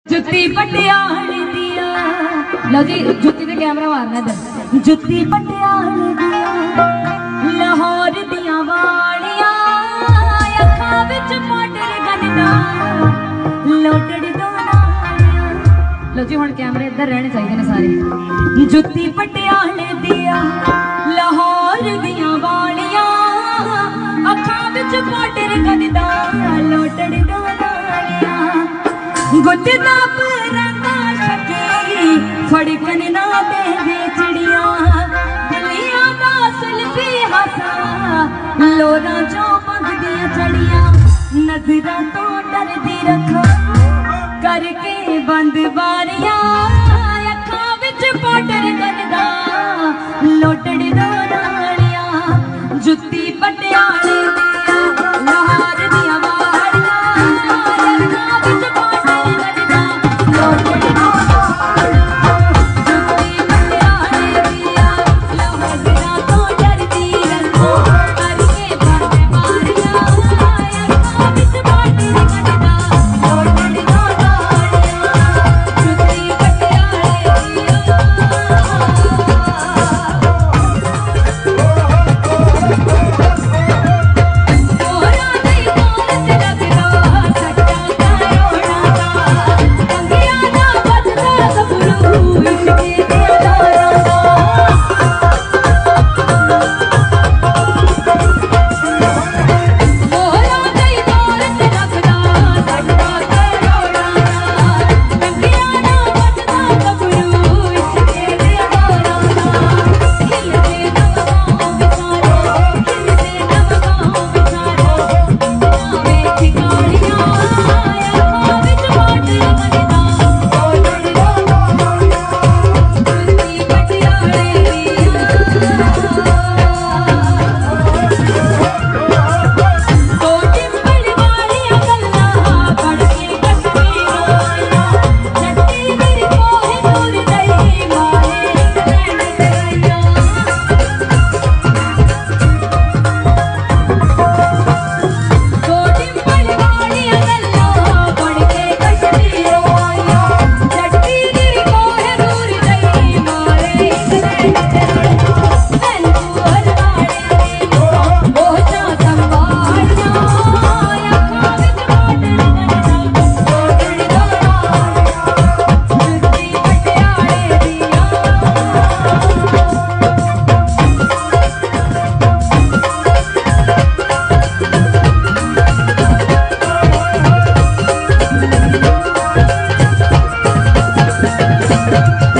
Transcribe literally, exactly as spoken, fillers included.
जुत्ती पटियाल दिया लो जी जुत्ती ते कैमरा मारना इधर। जुत्ती पटियाल दिया लाहौर दिया वालियां अखां विच पाउडर गंदा लोटड़ी दो नालियां। लो जी हुण कैमरे इधर रहने चाहिए ने सारे। जुत्ती पटियाल दिया लाहौर दिया वालियां अखां विच पाउडर गंदा लोटड़ी दो नालियां। गुटदा परांदा शकी फड़कन ना दे चिड़िया गलियां दा सुल्फी हसा लोरा जो मंगदियां चढ़िया। नजरा तो डरदी रखा करके बंद बारियां अखां विच पाउडर गंदा लोटड़ी दो नालियां। जुत्ती पटियाल दिया लाहौर दिया Thank you.